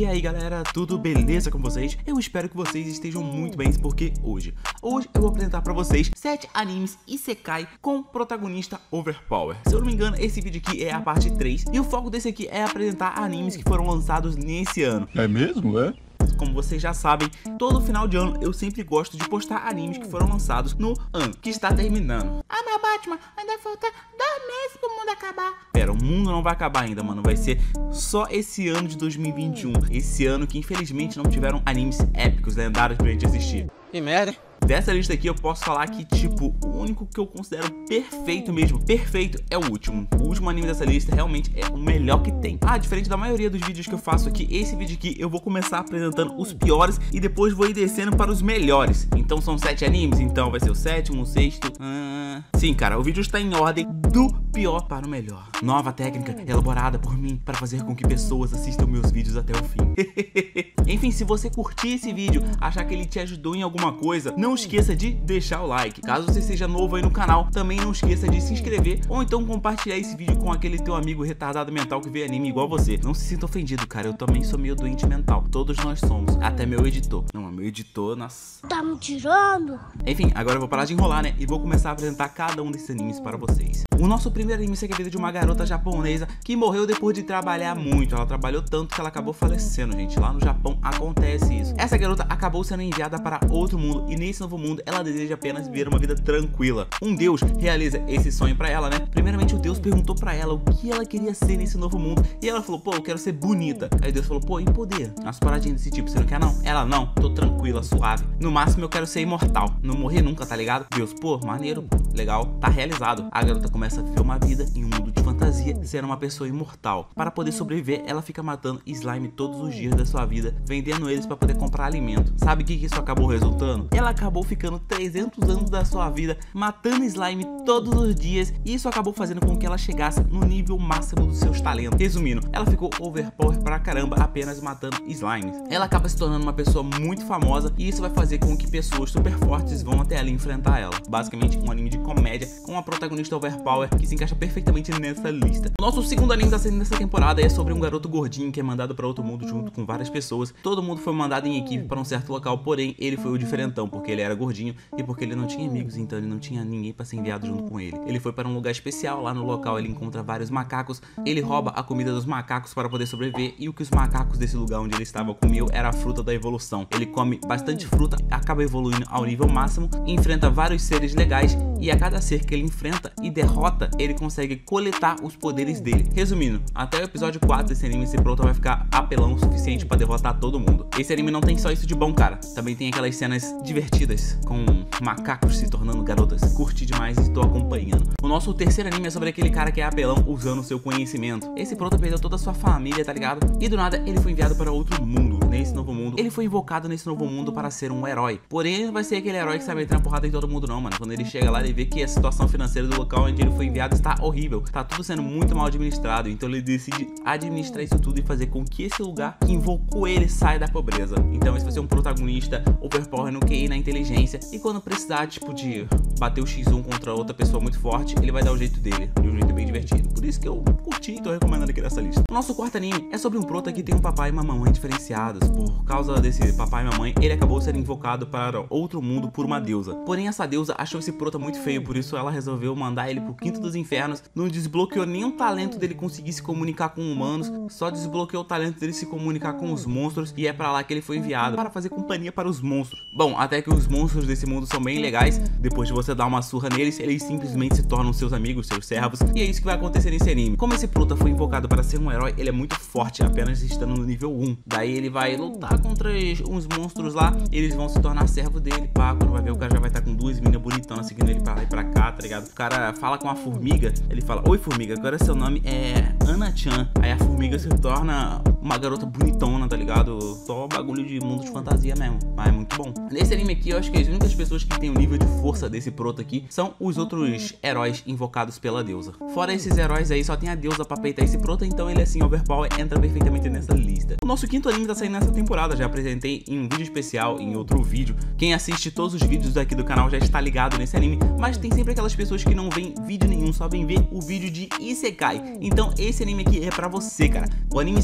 E aí galera, tudo beleza com vocês? Eu espero que vocês estejam muito bem, porque hoje eu vou apresentar pra vocês 7 animes Isekai com protagonista Overpower. Se eu não me engano, esse vídeo aqui é a parte 3 e o foco desse aqui é apresentar animes que foram lançados nesse ano. É mesmo, é? Como vocês já sabem, todo final de ano eu sempre gosto de postar animes que foram lançados no ano que está terminando. Ah, meu Batman, ainda falta 2 meses pro mundo acabar. Pera, o mundo não vai acabar ainda, mano. Vai ser só esse ano de 2021. Esse ano que infelizmente não tiveram animes épicos, lendários pra gente assistir. Que merda, hein? Dessa lista aqui eu posso falar que, tipo, o único que eu considero perfeito mesmo, perfeito, é o último. O último anime dessa lista realmente é o melhor que tem. Ah, diferente da maioria dos vídeos que eu faço aqui, esse vídeo aqui eu vou começar apresentando os piores e depois vou ir descendo para os melhores. Então são 7 animes, então vai ser o 7º, o 6º... Sim, cara, o vídeo está em ordem do pior para o melhor. Nova técnica elaborada por mim para fazer com que pessoas assistam meus vídeos até o fim. Enfim, se você curtir esse vídeo, achar que ele te ajudou em alguma coisa, não esqueça de deixar o like. Caso você seja novo aí no canal, também não esqueça de se inscrever ou então compartilhar esse vídeo com aquele teu amigo retardado mental que vê anime igual você. Não se sinta ofendido, cara, eu também sou meio doente mental. Todos nós somos, até meu editor. Não, meu editor, nossa. Tá me tirando? Enfim, agora eu vou parar de enrolar, né? E vou começar a apresentar cada um desses animes para vocês. O nosso primeiro anime segue a vida de uma garota japonesa que morreu depois de trabalhar muito. Ela trabalhou tanto que ela acabou falecendo, gente. Lá no Japão acontece isso. Essa garota acabou sendo enviada para outro mundo e nesse novo mundo ela deseja apenas viver uma vida tranquila. Um deus realiza esse sonho pra ela, né? Primeiramente o deus perguntou pra ela o que ela queria ser nesse novo mundo e ela falou, pô, eu quero ser bonita. Aí Deus falou, pô, em poder. Umas paradinhas desse tipo, você não quer não? Ela, não, tô tranquila, suave. No máximo eu quero ser imortal, não morrer nunca, tá ligado? Deus, pô, maneiro, legal, tá realizado. A garota começa a viver uma vida em um mundo de fantasia, sendo uma pessoa imortal. Para poder sobreviver, ela fica matando slime todos os dias da sua vida, vendendo eles pra poder comprar alimento. Sabe o que isso acabou resultando? Ela acabou ficando 300 anos da sua vida matando slime todos os dias e isso acabou fazendo com que ela chegasse no nível máximo dos seus talentos. Resumindo, ela ficou overpower pra caramba apenas matando slimes. Ela acaba se tornando uma pessoa muito famosa e isso vai fazer com que pessoas super fortes vão até ali enfrentar ela. Basicamente um anime de comédia com uma protagonista overpower que se encaixa perfeitamente nessa lista. O nosso segundo anime da série nessa temporada é sobre um garoto gordinho que é mandado para outro mundo junto com várias pessoas. Todo mundo foi mandado em equipe para um certo local, porém ele foi o diferentão porque ele era gordinho e porque ele não tinha amigos, então ele não tinha ninguém para ser enviado junto com ele. Ele foi para um lugar especial, lá no local ele encontra vários macacos, ele rouba a comida dos macacos para poder sobreviver e o que os macacos desse lugar onde ele estava comiam era a fruta da evolução. Ele come bastante fruta, acaba evoluindo ao nível máximo, enfrenta vários seres legais e a cada ser que ele enfrenta e derrota, ele consegue coletar os poderes dele. Resumindo, até o episódio 4 desse anime, esse prota vai ficar apelão o suficiente para derrotar todo mundo. Esse anime não tem só isso de bom, cara, também tem aquelas cenas divertidas com macacos se tornando garotas. Curti demais e estou acompanhando. O nosso terceiro anime é sobre aquele cara que é apelão usando o seu conhecimento. Esse prota perdeu toda a sua família, tá ligado? E do nada ele foi enviado para outro mundo. Nesse novo mundo, ele foi invocado nesse novo mundo para ser um herói. Porém, ele não vai ser aquele herói que sabe entrar porrada em todo mundo não, mano. Quando ele chega lá, ele vê que a situação financeira do local onde ele foi enviado está horrível. Tá tudo sendo muito mal administrado. Então ele decide administrar isso tudo e fazer com que esse lugar que invocou ele saia da pobreza. Então esse vai ser um protagonista overpower no QI, na inteligência. E quando precisar, tipo, de bater o X1 contra outra pessoa muito forte, ele vai dar o jeito dele, de um jeito bem divertido. Por isso que eu curti e tô recomendando aqui nessa lista. O nosso quarto anime é sobre um prota que tem um papai e uma mamãe diferenciados. Por causa desse papai e mamãe, ele acabou sendo invocado para outro mundo por uma deusa. Porém, essa deusa achou esse prota muito feio, por isso ela resolveu mandar ele pro quinto dos infernos. Não desbloqueou nenhum talento dele conseguir se comunicar com humanos, só desbloqueou o talento dele se comunicar com os monstros e é pra lá que ele foi enviado para fazer companhia para os monstros. Bom, até que os monstros desse mundo são bem legais. Depois de você dar uma surra neles, eles simplesmente se tornam seus amigos, seus servos, e é isso que vai acontecer nesse anime. Como esse prota foi invocado para ser um herói, ele é muito forte, apenas estando no nível 1. Daí ele vai lutar contra uns monstros lá, eles vão se tornar servo dele, pá. Quando vai ver, o cara já vai estar com 2 meninas bonitonas seguindo ele pra lá e pra cá, tá ligado? O cara fala com a formiga, ele fala, oi formiga, agora seu nome é Ana-chan. Aí a formiga se torna uma garota bonitona, tá ligado? Só bagulho de mundo de fantasia mesmo, mas é muito bom. Nesse anime aqui, eu acho que as únicas pessoas que tem o nível de força desse prota aqui são os outros heróis invocados pela deusa. Fora esses heróis aí, só tem a deusa pra peitar esse prota, então ele assim, overpower, entra perfeitamente nessa lista. O nosso quinto anime tá saindo nessa temporada, já apresentei em um vídeo especial, em outro vídeo. Quem assiste todos os vídeos daqui do canal já está ligado nesse anime, mas tem sempre aquelas pessoas que não veem vídeo nenhum, só vêm ver o vídeo de Isekai. Então esse anime aqui é pra você, cara. O anime segue a vida de um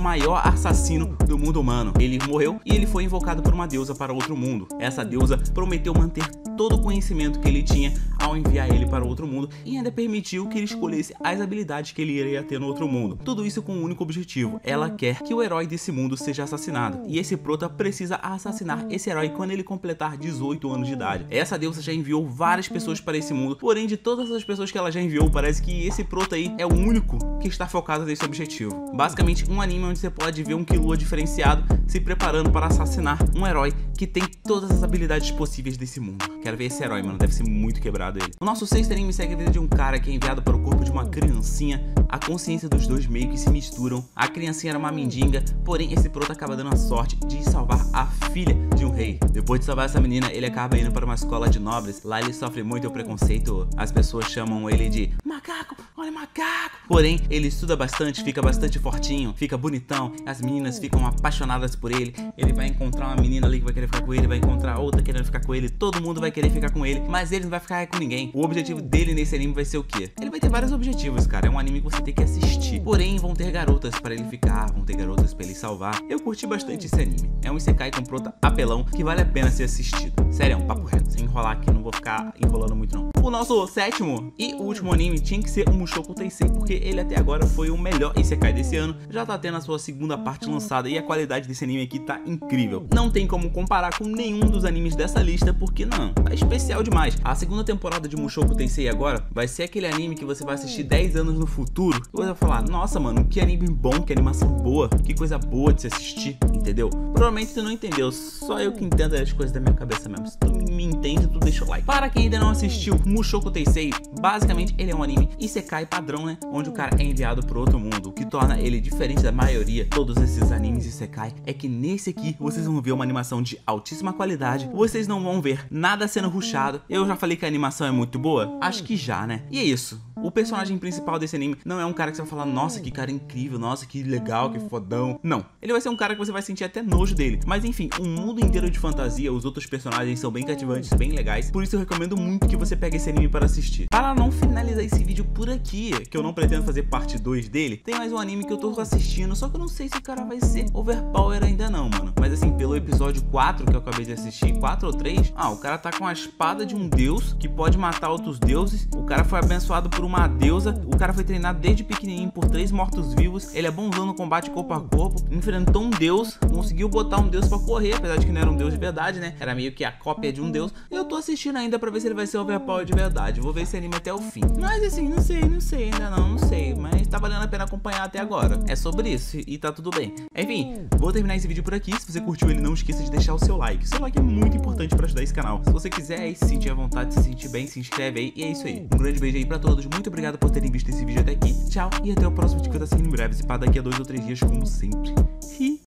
maior assassino do mundo humano. Ele morreu e ele foi invocado por uma deusa para outro mundo. Essa deusa prometeu manter todo o conhecimento que ele tinha ao enviar ele para outro mundo e ainda permitiu que ele escolhesse as habilidades que ele iria ter no outro mundo. Tudo isso com um único objetivo: ela quer que o herói desse mundo seja assassinado, e esse prota precisa assassinar esse herói quando ele completar 18 anos de idade. Essa deusa já enviou várias pessoas para esse mundo, porém de todas as pessoas que ela já enviou, parece que esse prota aí é o único que está focado nesse objetivo. Basicamente um anime onde você pode ver um Killua diferenciado se preparando para assassinar um herói que tem todas as habilidades possíveis desse mundo. Quero ver esse herói, mano, deve ser muito quebrado ele. O nosso sexto anime segue a vida de um cara que é enviado para o corpo de uma criancinha. A consciência dos dois meio que se misturam. A criancinha era uma mendiga, porém esse prota acaba dando a sorte de salvar a filha de um rei. Depois de salvar essa menina, ele acaba indo para uma escola de nobres. Lá ele sofre muito o preconceito, as pessoas chamam ele de macaco, olha macaco. Porém, ele estuda bastante, fica bastante fortinho, fica bonitão, as meninas ficam apaixonadas por ele. Ele vai encontrar uma menina ali que vai querer ficar com ele, vai encontrar outra querendo ficar com ele, todo mundo vai querer ficar com ele, mas ele não vai ficar com ninguém. O objetivo dele nesse anime vai ser o quê? Ele vai ter vários objetivos, cara, é um anime que você tem que assistir. Porém, vão ter garotas para ele ficar, vão ter garotas para ele salvar. Eu curti bastante esse anime, é um isekai com prota apelão que vale a pena ser assistido. Sério, é um papo reto, sem enrolar aqui, não vou ficar enrolando muito não. O nosso sétimo e último anime tinha que ser o Mushoku Tensei, porque ele até agora foi o melhor isekai desse ano, já tá tendo a sua segunda parte lançada e a qualidade desse anime aqui tá incrível. Não tem como comparar com nenhum dos animes dessa lista, porque não, é especial demais. A segunda temporada de Mushoku Tensei agora vai ser aquele anime que você vai assistir 10 anos no futuro e você vai falar, nossa mano, que anime bom, que animação boa, que coisa boa de se assistir, entendeu? Provavelmente tu não entendeu, só eu que entendo as coisas da minha cabeça mesmo. Se tu me entende, tu deixa o like. Para quem ainda não assistiu Mushoku Tensei, basicamente ele é um anime isekai padrão, né? Onde o cara é enviado para outro mundo. O que torna ele diferente da maioria, todos esses animes isekai, é que nesse aqui vocês vão ver uma animação de altíssima qualidade, vocês não vão ver nada sendo rushado. Eu já falei que a animação é muito boa? Acho que já, né? E é isso. O personagem principal desse anime não é um cara que você vai falar, nossa, que cara incrível, nossa, que legal, que fodão. Não. Ele vai ser um cara que você vai sentir até nojo dele. Mas enfim, um mundo inteiro de fantasia, os outros personagens são bem cativantes, bem legais. Por isso eu recomendo muito que você pegue esse anime para assistir. Para não finalizar esse vídeo por aqui, que eu não pretendo fazer parte 2 dele, tem mais um anime que eu tô assistindo, só que eu não sei se o cara vai ser overpower ainda não, mano. Mas assim, pelo episódio 4 que eu acabei de assistir, 4 ou 3, o cara tá com a espada de um deus que pode matar outros deuses. O cara foi abençoado por uma deusa, o cara foi treinado desde pequenininho por 3 mortos-vivos, ele é bonzão no combate corpo a corpo, enfrentou um deus, conseguiu botar um deus pra correr, apesar de que não era um deus de verdade, né? Era meio que a cópia de um deus. Eu tô assistindo ainda pra ver se ele vai ser overpower de verdade, vou ver esse anime até o fim. Mas assim, não sei ainda não sei, mas tá valendo a pena acompanhar até agora. É sobre isso e tá tudo bem. Enfim, vou terminar esse vídeo por aqui. Se você curtiu ele, não esqueça de deixar o seu like. Seu like é muito importante pra ajudar esse canal. Se você quiser aí se sentir à vontade, se sentir bem, se inscreve aí. E é isso aí. Um grande beijo aí pra todos. Muito obrigado por terem visto esse vídeo até aqui. Tchau e até o próximo vídeo que eu tô seguindo em breve. Se pá, daqui a 2 ou 3 dias, como sempre.